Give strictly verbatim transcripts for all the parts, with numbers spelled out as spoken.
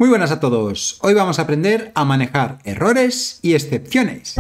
Muy buenas a todos, hoy vamos a aprender a manejar errores y excepciones.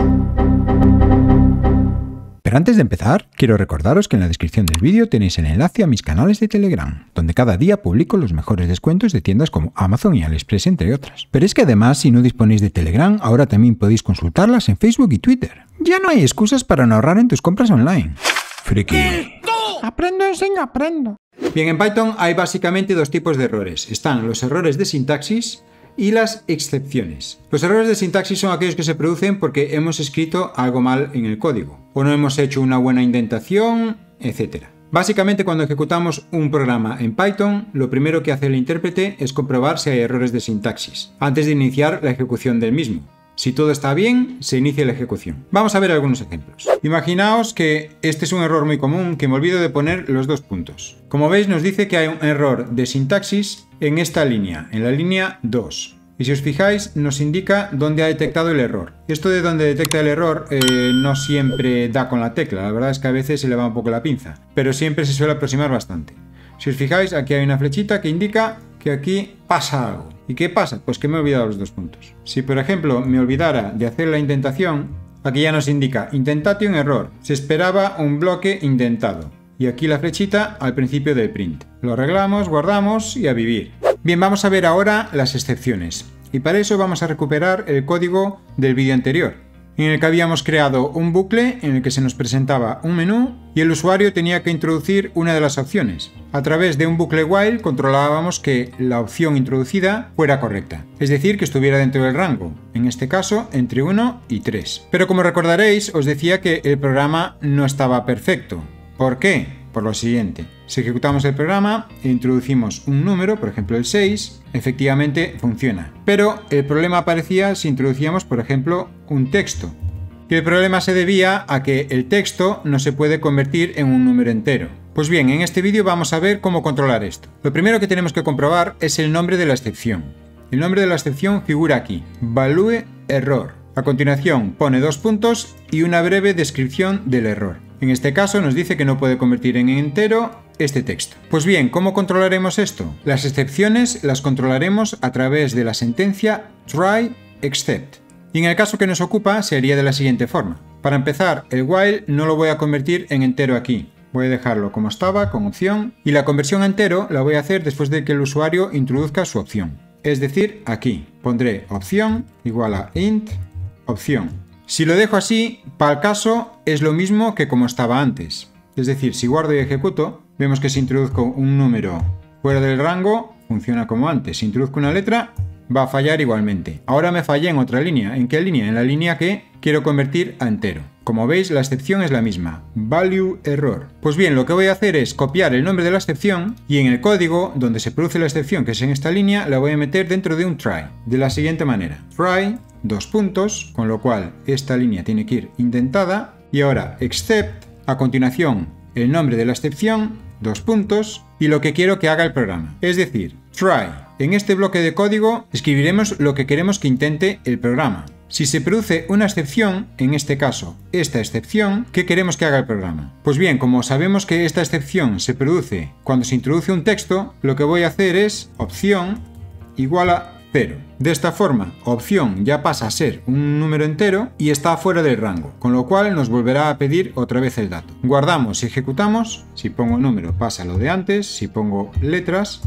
Pero antes de empezar, quiero recordaros que en la descripción del vídeo tenéis el enlace a mis canales de Telegram, donde cada día publico los mejores descuentos de tiendas como Amazon y AliExpress, entre otras. Pero es que además, si no disponéis de Telegram, ahora también podéis consultarlas en Facebook y Twitter. Ya no hay excusas para no ahorrar en tus compras online. Friki. Aprendo, enseño, aprendo. Bien, en Python hay básicamente dos tipos de errores. Están los errores de sintaxis y las excepciones. Los errores de sintaxis son aquellos que se producen porque hemos escrito algo mal en el código, o no hemos hecho una buena indentación, etcétera. Básicamente, cuando ejecutamos un programa en Python, lo primero que hace el intérprete es comprobar si hay errores de sintaxis, antes de iniciar la ejecución del mismo. Si todo está bien, se inicia la ejecución. Vamos a ver algunos ejemplos. Imaginaos que este es un error muy común, que me olvido de poner los dos puntos. Como veis, nos dice que hay un error de sintaxis en esta línea, en la línea dos. Y si os fijáis, nos indica dónde ha detectado el error. Esto de donde detecta el error eh, no siempre da con la tecla. La verdad es que a veces se le va un poco la pinza, pero siempre se suele aproximar bastante. Si os fijáis, aquí hay una flechita que indica que aquí pasa algo. ¿Y qué pasa? Pues que me he olvidado los dos puntos. Si por ejemplo me olvidara de hacer la indentación, aquí ya nos indica intentation error. Se esperaba un bloque indentado. Y aquí la flechita al principio del print. Lo arreglamos, guardamos y a vivir. Bien, vamos a ver ahora las excepciones. Y para eso vamos a recuperar el código del vídeo anterior, en el que habíamos creado un bucle en el que se nos presentaba un menú y el usuario tenía que introducir una de las opciones. A través de un bucle while controlábamos que la opción introducida fuera correcta, es decir, que estuviera dentro del rango, en este caso entre uno y tres. Pero como recordaréis, os decía que el programa no estaba perfecto. ¿Por qué? Por lo siguiente. Si ejecutamos el programa e introducimos un número, por ejemplo el seis, efectivamente funciona. Pero el problema aparecía si introducíamos, por ejemplo, un texto. Y el problema se debía a que el texto no se puede convertir en un número entero. Pues bien, en este vídeo vamos a ver cómo controlar esto. Lo primero que tenemos que comprobar es el nombre de la excepción. El nombre de la excepción figura aquí, value error. A continuación pone dos puntos y una breve descripción del error. En este caso nos dice que no puede convertir en entero este texto. Pues bien, ¿cómo controlaremos esto? Las excepciones las controlaremos a través de la sentencia try except. Y en el caso que nos ocupa se haría de la siguiente forma. Para empezar, el while no lo voy a convertir en entero aquí. Voy a dejarlo como estaba, con opción, y la conversión a entero la voy a hacer después de que el usuario introduzca su opción. Es decir, aquí pondré opción igual a int opción. Si lo dejo así, para el caso es lo mismo que como estaba antes. Es decir, si guardo y ejecuto, vemos que si introduzco un número fuera del rango, funciona como antes. Si introduzco una letra, va a fallar igualmente. Ahora me fallé en otra línea. ¿En qué línea? En la línea que quiero convertir a entero. Como veis, la excepción es la misma. Value error. Pues bien, lo que voy a hacer es copiar el nombre de la excepción y en el código donde se produce la excepción, que es en esta línea, la voy a meter dentro de un try. De la siguiente manera. Try, dos puntos, con lo cual esta línea tiene que ir indentada. Y ahora, except, a continuación, el nombre de la excepción, dos puntos, y lo que quiero que haga el programa. Es decir, try. En este bloque de código escribiremos lo que queremos que intente el programa. Si se produce una excepción, en este caso, esta excepción, ¿qué queremos que haga el programa? Pues bien, como sabemos que esta excepción se produce cuando se introduce un texto, lo que voy a hacer es opción igual a cero. De esta forma, opción ya pasa a ser un número entero y está fuera del rango, con lo cual nos volverá a pedir otra vez el dato. Guardamos y ejecutamos. Si pongo número pasa lo de antes, si pongo letras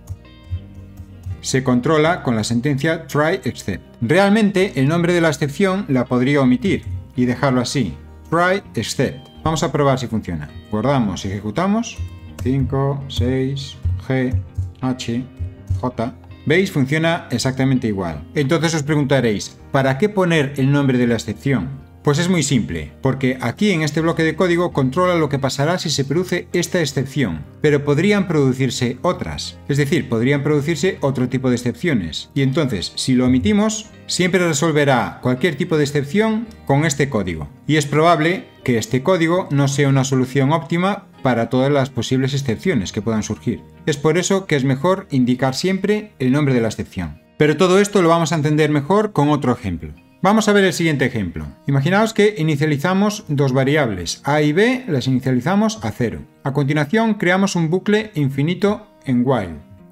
se controla con la sentencia try except. Realmente el nombre de la excepción la podría omitir y dejarlo así, try except. Vamos a probar si funciona. Guardamos y ejecutamos. cinco, seis, G, H, J. ¿Veis? Funciona exactamente igual. Entonces os preguntaréis, ¿para qué poner el nombre de la excepción? Pues es muy simple, porque aquí en este bloque de código controla lo que pasará si se produce esta excepción, pero podrían producirse otras, es decir, podrían producirse otro tipo de excepciones, y entonces, si lo omitimos, siempre resolverá cualquier tipo de excepción con este código, y es probable que este código no sea una solución óptima para todas las posibles excepciones que puedan surgir. Es por eso que es mejor indicar siempre el nombre de la excepción. Pero todo esto lo vamos a entender mejor con otro ejemplo. Vamos a ver el siguiente ejemplo. Imaginaos que inicializamos dos variables, a y b, las inicializamos a cero. A continuación creamos un bucle infinito en while.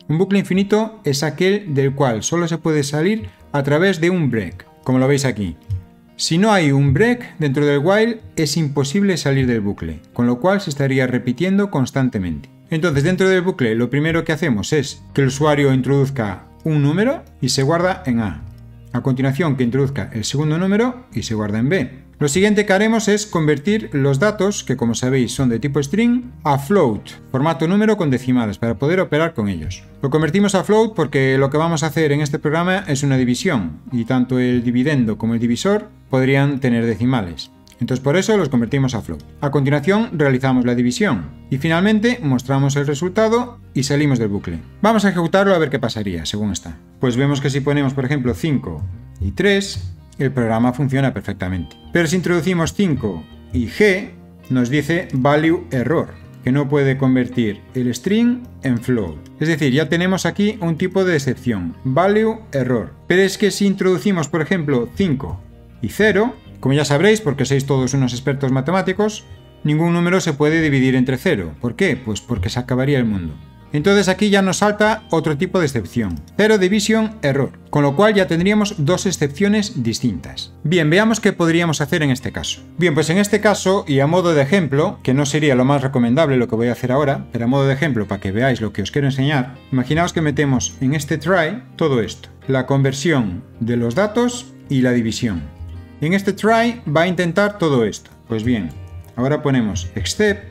Un bucle infinito es aquel del cual solo se puede salir a través de un break, como lo veis aquí. Si no hay un break dentro del while, es imposible salir del bucle, con lo cual se estaría repitiendo constantemente. Entonces, dentro del bucle, lo primero que hacemos es que el usuario introduzca un número y se guarda en A. A continuación, que introduzca el segundo número y se guarda en B. Lo siguiente que haremos es convertir los datos, que como sabéis son de tipo string, a float, formato número con decimales, para poder operar con ellos. Lo convertimos a float porque lo que vamos a hacer en este programa es una división, y tanto el dividendo como el divisor podrían tener decimales. Entonces por eso los convertimos a float. A continuación realizamos la división y finalmente mostramos el resultado y salimos del bucle. Vamos a ejecutarlo a ver qué pasaría según está. Pues vemos que si ponemos por ejemplo cinco y tres, el programa funciona perfectamente. Pero si introducimos cinco y G, nos dice value error, que no puede convertir el string en float. Es decir, ya tenemos aquí un tipo de excepción, value error. Pero es que si introducimos por ejemplo cinco y cero, como ya sabréis porque sois todos unos expertos matemáticos, ningún número se puede dividir entre cero. ¿Por qué? Pues porque se acabaría el mundo. Entonces aquí ya nos salta otro tipo de excepción, zero division error, con lo cual ya tendríamos dos excepciones distintas. Bien, veamos qué podríamos hacer en este caso. Bien, pues en este caso, y a modo de ejemplo, que no sería lo más recomendable lo que voy a hacer ahora, pero a modo de ejemplo para que veáis lo que os quiero enseñar, imaginaos que metemos en este try todo esto, la conversión de los datos y la división. En este try va a intentar todo esto. Pues bien, ahora ponemos except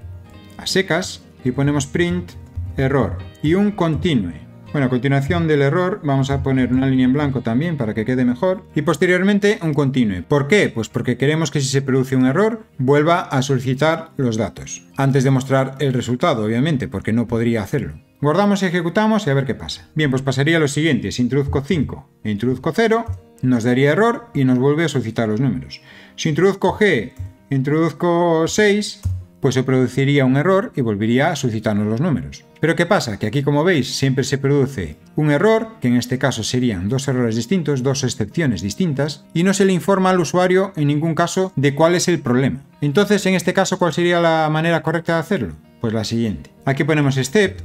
a secas y ponemos print error y un continue. Bueno, a continuación del error vamos a poner una línea en blanco también para que quede mejor y posteriormente un continue. ¿Por qué? Pues porque queremos que si se produce un error vuelva a solicitar los datos antes de mostrar el resultado, obviamente, porque no podría hacerlo. Guardamos y ejecutamos y a ver qué pasa. Bien, pues pasaría lo siguiente: si introduzco cinco e introduzco cero, nos daría error y nos vuelve a solicitar los números. Si introduzco G, introduzco seis, pues se produciría un error y volvería a solicitarnos los números. Pero ¿qué pasa? Que aquí, como veis, siempre se produce un error, que en este caso serían dos errores distintos, dos excepciones distintas, y no se le informa al usuario en ningún caso de cuál es el problema. Entonces, en este caso, ¿cuál sería la manera correcta de hacerlo? Pues la siguiente. Aquí ponemos except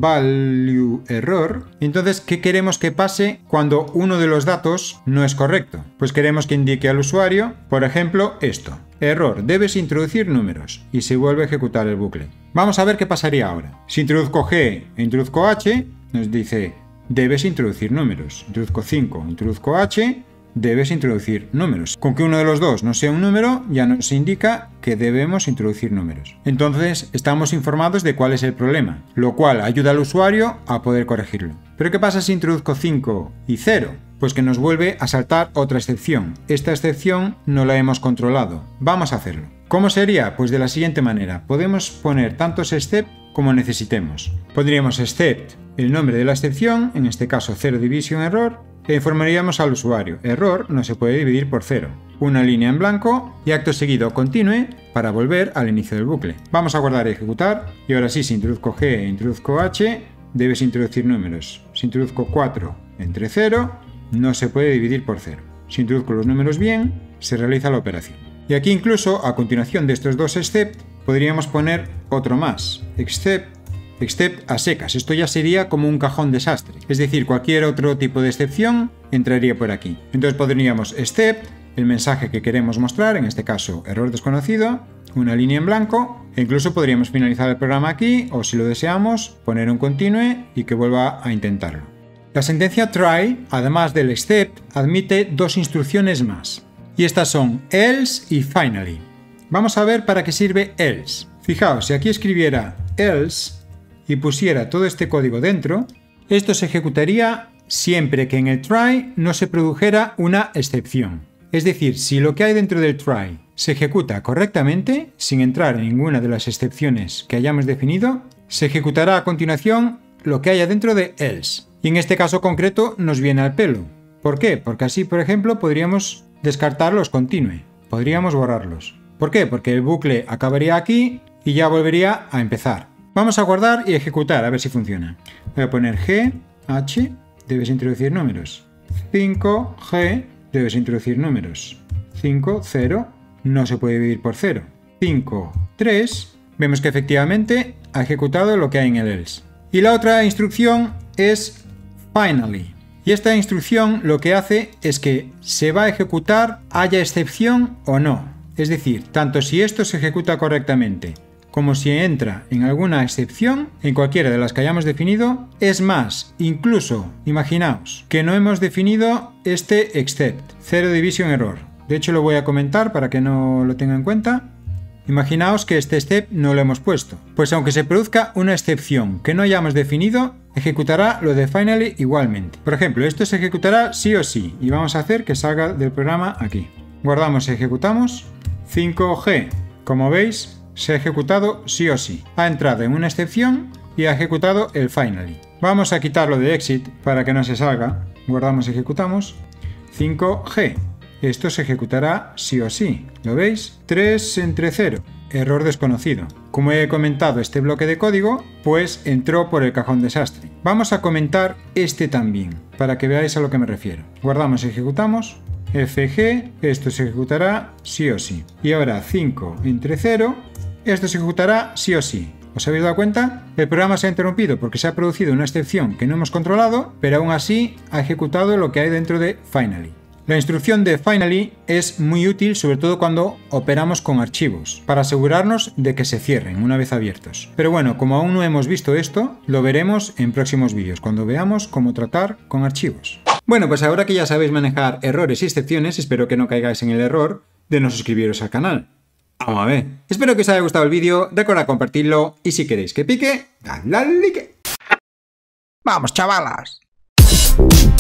value error. Entonces, ¿qué queremos que pase cuando uno de los datos no es correcto? Pues queremos que indique al usuario, por ejemplo, esto: error, debes introducir números, y se vuelve a ejecutar el bucle. Vamos a ver qué pasaría ahora. Si introduzco G e introduzco H, nos dice debes introducir números. Introduzco cinco, introduzco H, debes introducir números. Con que uno de los dos no sea un número, ya nos indica que debemos introducir números. Entonces, estamos informados de cuál es el problema, lo cual ayuda al usuario a poder corregirlo. ¿Pero qué pasa si introduzco cinco y cero? Pues que nos vuelve a saltar otra excepción. Esta excepción no la hemos controlado. Vamos a hacerlo. ¿Cómo sería? Pues de la siguiente manera. Podemos poner tantos except como necesitemos. Pondríamos except el nombre de la excepción, en este caso zero division error, e informaríamos al usuario: error no se puede dividir por cero. Una línea en blanco y acto seguido continue para volver al inicio del bucle. Vamos a guardar y ejecutar. Y ahora sí, si introduzco G e introduzco H, debes introducir números. Si introduzco cuatro entre cero, no se puede dividir por cero. Si introduzco los números bien, se realiza la operación. Y aquí incluso, a continuación de estos dos except, podríamos poner otro más: except except a secas. Esto ya sería como un cajón desastre. Es decir, cualquier otro tipo de excepción entraría por aquí. Entonces podríamos except el mensaje que queremos mostrar, en este caso error desconocido, una línea en blanco, e incluso podríamos finalizar el programa aquí, o si lo deseamos, poner un continue y que vuelva a intentarlo. La sentencia try, además del except, admite dos instrucciones más. Y estas son else y finally. Vamos a ver para qué sirve else. Fijaos, si aquí escribiera else y pusiera todo este código dentro, esto se ejecutaría siempre que en el try no se produjera una excepción. Es decir, si lo que hay dentro del try se ejecuta correctamente, sin entrar en ninguna de las excepciones que hayamos definido, se ejecutará a continuación lo que haya dentro de else. Y en este caso concreto nos viene al pelo. ¿Por qué? Porque así, por ejemplo, podríamos descartar los continue. Podríamos borrarlos. ¿Por qué? Porque el bucle acabaría aquí y ya volvería a empezar. Vamos a guardar y ejecutar a ver si funciona. Voy a poner G, H, debes introducir números. cinco, G, debes introducir números. cinco, cero, no se puede dividir por cero. cinco, tres, vemos que efectivamente ha ejecutado lo que hay en el else. Y la otra instrucción es finally. Y esta instrucción lo que hace es que se va a ejecutar haya excepción o no. Es decir, tanto si esto se ejecuta correctamente como si entra en alguna excepción, en cualquiera de las que hayamos definido. Es más, incluso, imaginaos que no hemos definido este except, zero division error. De hecho lo voy a comentar para que no lo tenga en cuenta. Imaginaos que este step no lo hemos puesto. Pues aunque se produzca una excepción que no hayamos definido, ejecutará lo de finally igualmente. Por ejemplo, esto se ejecutará sí o sí y vamos a hacer que salga del programa aquí. Guardamos y ejecutamos. cinco G, como veis, se ha ejecutado sí o sí. Ha entrado en una excepción y ha ejecutado el finally. Vamos a quitarlo de exit para que no se salga. Guardamos y ejecutamos. cinco G. Esto se ejecutará sí o sí. ¿Lo veis? tres entre cero. Error desconocido. Como he comentado este bloque de código, pues entró por el cajón desastre. Vamos a comentar este también, para que veáis a lo que me refiero. Guardamos y ejecutamos. F G, esto se ejecutará sí o sí. Y ahora cinco entre cero, esto se ejecutará sí o sí. ¿Os habéis dado cuenta? El programa se ha interrumpido porque se ha producido una excepción que no hemos controlado, pero aún así ha ejecutado lo que hay dentro de finally. La instrucción de finally es muy útil, sobre todo cuando operamos con archivos, para asegurarnos de que se cierren una vez abiertos. Pero bueno, como aún no hemos visto esto, lo veremos en próximos vídeos, cuando veamos cómo tratar con archivos. Bueno, pues ahora que ya sabéis manejar errores y excepciones, espero que no caigáis en el error de no suscribiros al canal. Vamos a ver. Espero que os haya gustado el vídeo, recordad compartirlo y si queréis que pique, dadle al like. ¡Vamos, chavalas!